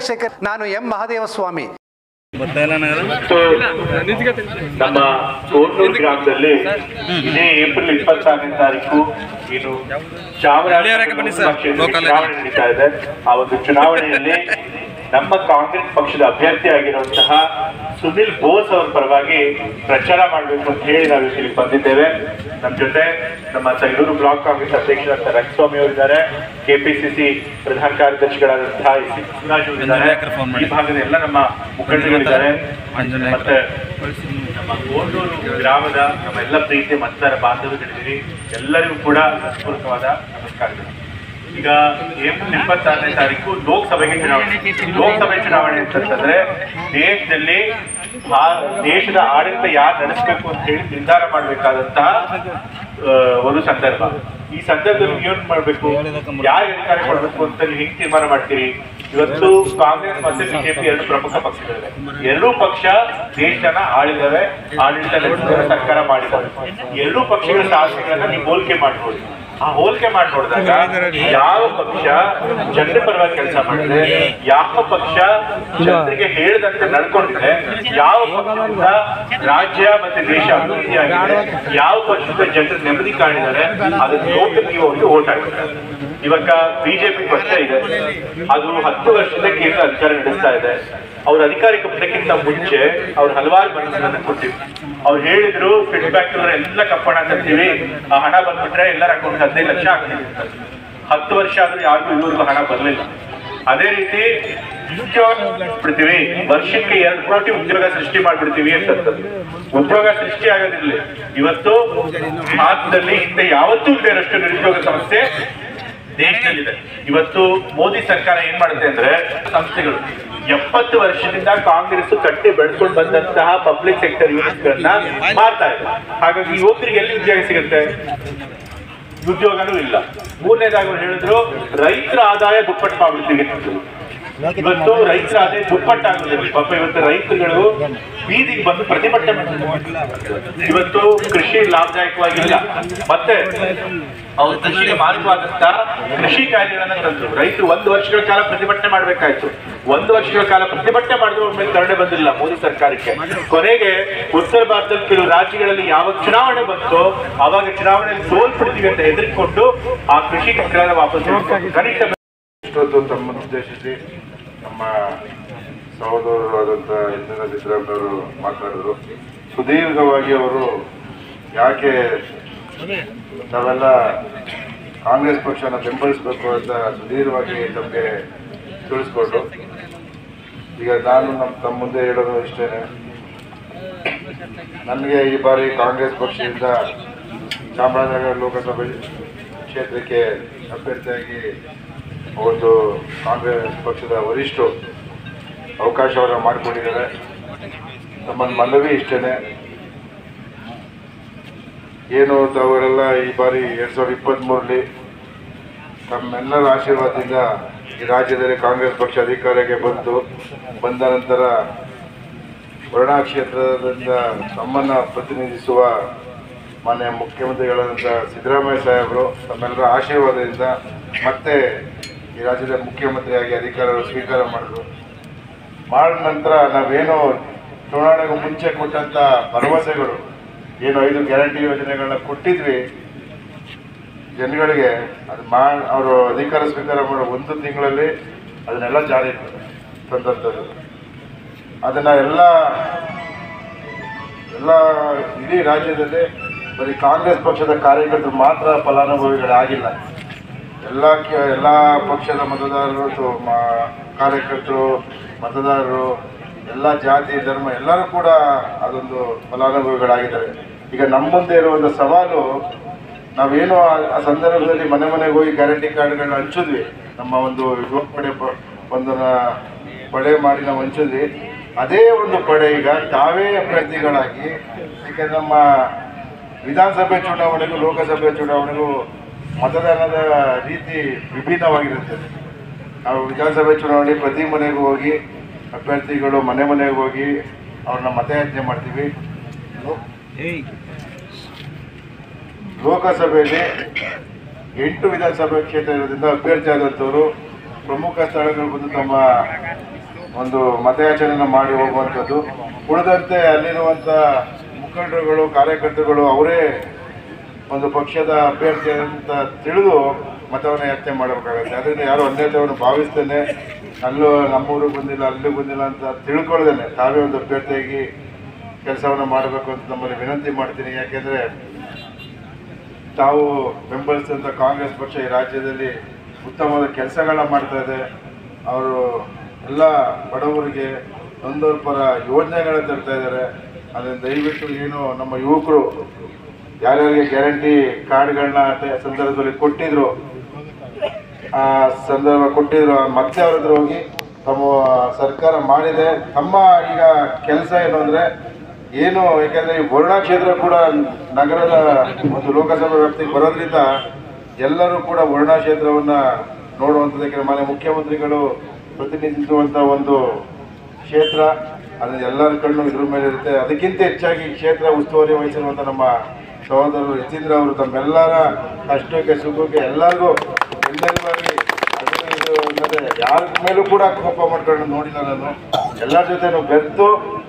ವೀಕ್ಷಕರು, ನಾನು ಎಂ ಮಹದೇವಸ್ವಾಮಿ. ನಮ್ಮ ಕೋರ್ನೂರು ಗ್ರಾಮದಲ್ಲಿ ಇದೇ ಏಪ್ರಿಲ್ 26ನೇ ತಾರೀಕು ಏನು ಚುನಾವಣೆ ನಡೀತಾ ಇದೆ. ಆ ಒಂದು ಚುನಾವಣೆಯಲ್ಲಿ ನಮ್ಮ ಕಾಂಗ್ರೆಸ್ ಪಕ್ಷದ ಅಭ್ಯರ್ಥಿ ಆಗಿರುವಂತಹ ಸುನಿಲ್ ಬೋಸ್ ಅವರ ಪರವಾಗಿ ಪ್ರಚಾರ ಮಾಡಬೇಕು ಅಂತ ಹೇಳಿ ನಾವು ಇಲ್ಲಿ ಬಂದಿದ್ದೇವೆ. ನಮ್ಮ ಜೊತೆ ನಮ್ಮ ಸೈಲೂರು ಬ್ಲಾಕ್ ಕಾಂಗ್ರೆಸ್ ಅಧ್ಯಕ್ಷರಾದ ರಂಗಸ್ವಾಮಿ ಅವರಿದ್ದಾರೆ, ಕೆಪಿಸಿಸಿ ಪ್ರಧಾನ ಕಾರ್ಯದರ್ಶಿಗಳಾದಂತಹ ಶಿವರಾಜ್ ಅವರಿದ್ದಾರೆ, ಈ ಭಾಗದ ಎಲ್ಲ ನಮ್ಮ ಮುಖಂಡಗಳಿದ್ದಾರೆ. ಮತ್ತೆ ನಮ್ಮ ಕೋರ್ನೂರು ಗ್ರಾಮದ ನಮ್ಮ ಎಲ್ಲ ಪ್ರೀತಿ ಮತದಾರ ಬಾಂಧವಗಳಿದ್ದೀರಿ, ಎಲ್ಲರಿಗೂ ಕೂಡ ಪೂರ್ವಕವಾದ ನಮಸ್ಕಾರಗಳು. ಈಗ ಏಪ್ರಿಲ್ 26ನೇ ತಾರೀಕು ಲೋಕಸಭೆ ಚುನಾವಣೆ ಅಂತಂದ್ರೆ ದೇಶದ ಆಡಳಿತ ಯಾರು ನಡೆಸಬೇಕು ಅಂತ ಹೇಳಿ ನಿರ್ಧಾರ ಮಾಡಬೇಕಾದಂತಹ ಒಂದು ಸಂದರ್ಭ. ಈ ಸಂದರ್ಭದಲ್ಲಿ ಏನ್ ಮಾಡ್ಬೇಕು, ಯಾರು ಅಧಿಕಾರ ಕೊಡ್ಬೇಕು ಅಂತ ನೀವು ಹೆಂಗ್ ತೀರ್ಮಾನ ಮಾಡ್ತೀರಿ? ಇವತ್ತು ಕಾಂಗ್ರೆಸ್ ಮತ್ತೆ ಬಿಜೆಪಿ ಎರಡು ಪ್ರಮುಖ ಪಕ್ಷಗಳಿವೆ. ಎರಡೂ ಪಕ್ಷ ದೇಶನ ಆಳಿದವೆ, ಆಡಳಿತ ನಡೆಸಿದರೆ ಸರ್ಕಾರ ಮಾಡಿದ್ದಾರೆ. ಎರಡೂ ಪಕ್ಷಗಳ ಸಾಧನೆಗಳನ್ನ ನೀವು ಹೋಲಿಕೆ ಮಾಡ್ಬೋದು. ಆ ಹೋಲಿಕೆ ಮಾಡಿ ನೋಡಿದಾಗ ಯಾವ ಪಕ್ಷ ಜನರ ಪರವಾಗಿ ಕೆಲಸ ಮಾಡಿದೆ, ಯಾವ ಪಕ್ಷ ಜನರಿಗೆ ಹೇಳಿದಂತೆ ನಡ್ಕೊಂಡಿದೆ, ಯಾವ ಪಕ್ಷದಿಂದ ರಾಜ್ಯ ಮತ್ತೆ ದೇಶ ಅಭಿವೃದ್ಧಿ ಆಗಿದೆ, ಯಾವ ಪಕ್ಷದ ಜನರು ನೆಮ್ಮದಿ ಕಾಣಿದ್ದಾರೆ, ಅದನ್ನ ನೋಡಿ ನೀವು ಅವ್ರಿಗೆ ಓಟ್ ಹಾಕಿದ್ದಾರೆ. ಇವಾಗ ಬಿಜೆಪಿ ಪಕ್ಷ ಇದೆ, ಅದು 10 ವರ್ಷದ ಕೇಂದ್ರ ಅಧಿಕಾರ ನಡೆಸ್ತಾ ಇದೆ. ಅವ್ರ ಅಧಿಕಾರಿಕ ಪದಕ್ಕಿಂತ ಮುಂಚೆ ಅವ್ರು ಹಲವಾರು ಮನಸ್ಸನ್ನ ಕೊಟ್ಟಿವಿ. ಅವ್ರು ಹೇಳಿದ್ರು ಫಿಟ್ ಬ್ಯಾಕ್ ಎಲ್ಲ ಕಪ್ಪಣ ತರ್ತೀವಿ, ಆ ಹಣ ಬಂದ್ಬಿಟ್ರೆ ಎಲ್ಲರ ಅಕೌಂಟ್ 15 ಲಕ್ಷ ಆಗ್ತೀವಿ. 10 ವರ್ಷ ಆದ್ರೂ ಯಾರಿಗೂ ಇದುವರೆಗೂ ಹಣ ಬರಲಿಲ್ಲ. ಅದೇ ರೀತಿ ಉದ್ಯೋಗ ಬಿಡ್ತೀವಿ, ವರ್ಷಕ್ಕೆ 2 ಕೋಟಿ ಉದ್ಯೋಗ ಸೃಷ್ಟಿ ಮಾಡ್ಬಿಡ್ತೀವಿ ಅಂತ. ಉದ್ಯೋಗ ಸೃಷ್ಟಿ ಆಗೋದಿಲ್ಲ. ಇವತ್ತು ಭಾರತದಲ್ಲಿ ಹಿಂದೆ ಯಾವತ್ತೂ ಇರಷ್ಟು ನಿರುದ್ಯೋಗ ಸಮಸ್ಯೆ ದೇಶದಲ್ಲಿದೆ. ಇವತ್ತು ಮೋದಿ ಸರ್ಕಾರ ಏನ್ ಮಾಡುತ್ತೆ ಅಂದ್ರೆ, ಸಂಸ್ಥೆಗಳು 70 ವರ್ಷದಿಂದ ಕಾಂಗ್ರೆಸ್ ಕಟ್ಟಿ ಬೆಳೆಸ್ಕೊಂಡು ಬಂದಂತಹ ಪಬ್ಲಿಕ್ ಸೆಕ್ಟರ್ ಯೂನಿಟ್ಸ್ ಗಳನ್ನ ಮಾಡ್ತಾ ಇದೆ. ಹಾಗಾಗಿ ಯುವಕರಿಗೆ ಎಲ್ಲಿ ಉದ್ಯೋಗ ಸಿಗುತ್ತೆ? ಉದ್ಯೋಗನೂ ಇಲ್ಲ. ಮೂರನೇದಾಗಿ ಹೇಳಿದ್ರು ರೈತರ ಆದಾಯ ದುಪ್ಪಟ್ಟು ಮಾಡ್ಬಿಡ್ತೀವಿ. ಇವತ್ತು ರೈತರ ಆದಾಯ ದುಪ್ಪಟ್ಟಾಗುದಿಲ್ಲ. ಪಾಪ ಇವತ್ತು ರೈತರುಗಳು ಬೀದಿಗೆ ಬಂದು ಪ್ರತಿಭಟನೆ ಮಾಡ್ತಾರೆ. ಇವತ್ತು ಕೃಷಿ ಲಾಭದಾಯಕವಾಗಿಲ್ಲ. ಮತ್ತೆ ಅವ್ರ ಕೃಷಿಗೆ ಮಾರಕವಾದಂತ ಕೃಷಿ ಕಾಯ್ದೆಗಳನ್ನ ತಂದ್ರು. ರೈತರು 1 ವರ್ಷಗಳ ಕಾಲ ಪ್ರತಿಭಟನೆ ಮಾಡ್ಬೇಕಾಯ್ತು. 1 ವರ್ಷಗಳ ಕಾಲ ಪ್ರತಿಭಟನೆ ಮಾಡಿದ್ರು ಅವ್ರ ಮೇಲೆ ಕರುಣೆ ಬಂದಿಲ್ಲ ಮೋದಿ ಸರ್ಕಾರಕ್ಕೆ. ಕೊನೆಗೆ ಉತ್ತರ ಭಾರತದ ಕೆಲವು ರಾಜ್ಯಗಳಲ್ಲಿ ಯಾವಾಗ ಚುನಾವಣೆ ಬಂತು ಆವಾಗ ಚುನಾವಣೆಯಲ್ಲಿ ಸೋಲ್ಬಿಡ್ತೀವಿ ಅಂತ ಹೆದರಿಕೊಂಡು ಆ ಕೃಷಿ ಕಾಯ್ದೆ ವಾಪಸ್ ಕನಿಷ್ಠ ತಮ್ಮನ್ನು ಉದ್ದೇಶಿಸಿ ನಮ್ಮ ಸಹೋದರರಾದಂಥ ಇಂದಿರಾ ಸಿದ್ದರಾಮಯ್ಯವರು ಮಾತನಾಡಿದರು. ಸುದೀರ್ಘವಾಗಿ ಅವರು ಯಾಕೆ ನಾವೆಲ್ಲ ಕಾಂಗ್ರೆಸ್ ಪಕ್ಷನ ಬೆಂಬಲಿಸಬೇಕು ಅಂತ ಸುದೀರ್ಘವಾಗಿ ತಮಗೆ ತಿಳಿಸ್ಕೊಟ್ರು. ಈಗ ನಾನು ತಮ್ಮ ಮುಂದೆ ಹೇಳೋದು ಇಷ್ಟೇ, ನನಗೆ ಈ ಬಾರಿ ಕಾಂಗ್ರೆಸ್ ಪಕ್ಷದಿಂದ ಚಾಮರಾಜನಗರ ಲೋಕಸಭೆ ಕ್ಷೇತ್ರಕ್ಕೆ ಅಭ್ಯರ್ಥಿಯಾಗಿ ಒಂದು ಕಾಂಗ್ರೆಸ್ ಪಕ್ಷದ ವರಿಷ್ಠರು ಅವಕಾಶವನ್ನು ಮಾಡಿಕೊಂಡಿದ್ದಾರೆ. ನಮ್ಮ ಮನವಿ ಇಷ್ಟೇ, ಏನು ತಾವರೆಲ್ಲ ಈ ಬಾರಿ 2023ರಲ್ಲಿ ತಮ್ಮೆಲ್ಲರ ಆಶೀರ್ವಾದದಿಂದ ಈ ರಾಜ್ಯದಲ್ಲಿ ಕಾಂಗ್ರೆಸ್ ಪಕ್ಷ ಅಧಿಕಾರಕ್ಕೆ ಬಂದ ನಂತರ ವರ್ಣಾ ಕ್ಷೇತ್ರದಿಂದ ತಮ್ಮನ್ನು ಪ್ರತಿನಿಧಿಸುವ ಮಾನ್ಯ ಮುಖ್ಯಮಂತ್ರಿಗಳಾದಂಥ ಸಿದ್ದರಾಮಯ್ಯ ಸಾಹೇಬರು ತಮ್ಮೆಲ್ಲರ ಆಶೀರ್ವಾದದಿಂದ ಮತ್ತೆ ಈ ರಾಜ್ಯದ ಮುಖ್ಯಮಂತ್ರಿಯಾಗಿ ಅಧಿಕಾರ ಸ್ವೀಕಾರ ಮಾಡಿದ ನಂತರ ನಾವೇನು ಚುನಾವಣೆಗೂ ಮುಂಚೆ ಕೊಟ್ಟಂಥ ಭರವಸೆಗಳು ಏನು 5 ಗ್ಯಾರಂಟಿ ಯೋಜನೆಗಳನ್ನ ಕೊಟ್ಟಿದ್ವಿ ಜನಗಳಿಗೆ, ಅದು ಅವರು ಅಧಿಕಾರ ಸ್ವೀಕಾರ ಮಾಡೋ 1 ತಿಂಗಳಲ್ಲಿ ಅದನ್ನೆಲ್ಲ ಜಾರಿ ತಂದಂಥದ್ದು. ಅದನ್ನು ಎಲ್ಲ ಇಡೀ ರಾಜ್ಯದಲ್ಲಿ ಬರೀ ಕಾಂಗ್ರೆಸ್ ಪಕ್ಷದ ಕಾರ್ಯಕರ್ತರು ಮಾತ್ರ ಫಲಾನುಭವಿಗಳಾಗಿಲ್ಲ. ಎಲ್ಲ ಪಕ್ಷದ ಮತದಾರರು, ಕಾರ್ಯಕರ್ತರು, ಮತದಾರರು, ಎಲ್ಲ ಜಾತಿ ಧರ್ಮ ಎಲ್ಲರೂ ಕೂಡ ಅದೊಂದು ಫಲಾನುಭವಿಗಳಾಗಿದ್ದಾರೆ. ಈಗ ನಮ್ಮ ಮುಂದೆ ಇರುವಂಥ ಸವಾಲು, ನಾವೇನು ಆ ಸಂದರ್ಭದಲ್ಲಿ ಮನೆಗೆ ಹೋಗಿ ಗ್ಯಾರಂಟಿ ಕಾರ್ಡ್ಗಳನ್ನ ಹಂಚಿದ್ವಿ, ನಮ್ಮ ಒಂದು ಯುವ ಪಡೆ ಮಾಡಿ ನಾವು ಹಂಚಿದ್ವಿ. ಅದೇ ಒಂದು ಪಡೆ ಈಗ ತಾವೇ ಅಭ್ಯರ್ಥಿಗಳಾಗಿ, ಯಾಕೆಂದರೆ ನಮ್ಮ ವಿಧಾನಸಭೆ ಚುನಾವಣೆಗೂ ಲೋಕಸಭೆ ಚುನಾವಣೆಗೂ ಮತದಾನದ ರೀತಿ ವಿಭಿನ್ನವಾಗಿರುತ್ತದೆ. ನಾವು ವಿಧಾನಸಭೆ ಚುನಾವಣೆ ಪ್ರತಿ ಮನೆಗೂ ಹೋಗಿ ಅಭ್ಯರ್ಥಿಗಳು ಮನೆಗೆ ಹೋಗಿ ಅವ್ರನ್ನ ಮತಯಾಚನೆ ಮಾಡ್ತೀವಿ. ಲೋಕಸಭೆಯಲ್ಲಿ 8 ವಿಧಾನಸಭೆ ಕ್ಷೇತ್ರ ಇರೋದ್ರಿಂದ ಅಭ್ಯರ್ಥಿ ಆದಂಥವರು ಪ್ರಮುಖ ಸ್ಥಳಗಳು ಬಂದು ತಮ್ಮ ಒಂದು ಮತಯಾಚನೆಯನ್ನು ಮಾಡಿ ಹೋಗುವಂಥದ್ದು. ಉಳಿದಂತೆ ಅಲ್ಲಿರುವಂಥ ಮುಖಂಡರುಗಳು ಕಾರ್ಯಕರ್ತರುಗಳು ಅವರೇ ಒಂದು ಪಕ್ಷದ ಅಭ್ಯರ್ಥಿ ಅಂತ ತಿಳಿದು ಮತವನ್ನು ಯಾಚನೆ ಮಾಡಬೇಕಾಗುತ್ತೆ. ಅದರಿಂದ ಯಾರು ಅನ್ಯತೆಯನ್ನು ಭಾವಿಸ್ತೇನೆ ಅಲ್ಲೂ ನಮ್ಮೂರು ಬಂದಿಲ್ಲ ಅಲ್ಲೂ ಬಂದಿಲ್ಲ ಅಂತ ತಿಳ್ಕೊಳ್ದೇನೆ ತಾವೇ ಒಂದು ಅಭ್ಯರ್ಥಿಯಾಗಿ ಕೆಲಸವನ್ನು ಮಾಡಬೇಕು ಅಂತ ನಮ್ಮಲ್ಲಿ ವಿನಂತಿ ಮಾಡ್ತೀನಿ. ಯಾಕೆಂದರೆ ತಾವು ಬೆಂಬಲಿಸಿದಂಥ ಕಾಂಗ್ರೆಸ್ ಪಕ್ಷ ಈ ರಾಜ್ಯದಲ್ಲಿ ಉತ್ತಮವಾದ ಕೆಲಸಗಳನ್ನ ಮಾಡ್ತಾ ಇದೆ. ಅವರು ಎಲ್ಲ ಬಡವರಿಗೆ ನೊಂದವರ ಪರ ಯೋಜನೆಗಳನ್ನ ತರ್ತಾ ಇದ್ದಾರೆ. ಅದನ್ನು ದಯವಿಟ್ಟು ಏನು ನಮ್ಮ ಯುವಕರು ಯಾರ್ಯಾರಿಗೆ ಗ್ಯಾರಂಟಿ ಕಾರ್ಡ್ಗಳನ್ನ ಸಂದರ್ಭದಲ್ಲಿ ಕೊಟ್ಟಿದ್ರು ಮತ್ತೆ ಅವ್ರ ಹತ್ರ ಹೋಗಿ ತಮ್ಮ ಸರ್ಕಾರ ಮಾಡಿದೆ. ತಮ್ಮ ಈಗ ಕೆಲಸ ಏನು ಅಂದರೆ ಯಾಕೆಂದರೆ ಈ ವರ್ಣಾ ಕ್ಷೇತ್ರ ಕೂಡ ನಗರದ ಒಂದು ಲೋಕಸಭಾ ವ್ಯಾಪ್ತಿಗೆ ಬರೋದ್ರಿಂದ ಎಲ್ಲರೂ ಕೂಡ ವರ್ಣಾ ಕ್ಷೇತ್ರವನ್ನು ನೋಡುವಂಥದ್ದಕ್ಕೆ ಮಾನ್ಯ ಮುಖ್ಯಮಂತ್ರಿಗಳು ಪ್ರತಿನಿಧಿಸುವಂಥ ಒಂದು ಕ್ಷೇತ್ರ. ಅದನ್ನು ಎಲ್ಲರ ಕಣ್ಣು ಇದ್ರ ಮೇಲೆ ಇರುತ್ತೆ. ಅದಕ್ಕಿಂತ ಹೆಚ್ಚಾಗಿ ಕ್ಷೇತ್ರ ಉಸ್ತುವಾರಿ ವಹಿಸಿರುವಂಥ ನಮ್ಮ ಸಹೋದರರು ಯತೀಂದ್ರ ಅವರು ತಮ್ಮೆಲ್ಲರ ಕಷ್ಟಕ್ಕೆ ಸುಖಕ್ಕೆ ಎಲ್ಲರಿಗೂ ಎಲ್ಲರಿಗಾಗಿ ಯಾರ ಮೇಲೂ ಕೂಡ ಕೋಪ ಮಾಡ್ಕೊಂಡು ನೋಡಿಲ್ಲ. ನಾನು ಎಲ್ಲರ ಜೊತೆ ಬೆರೆತು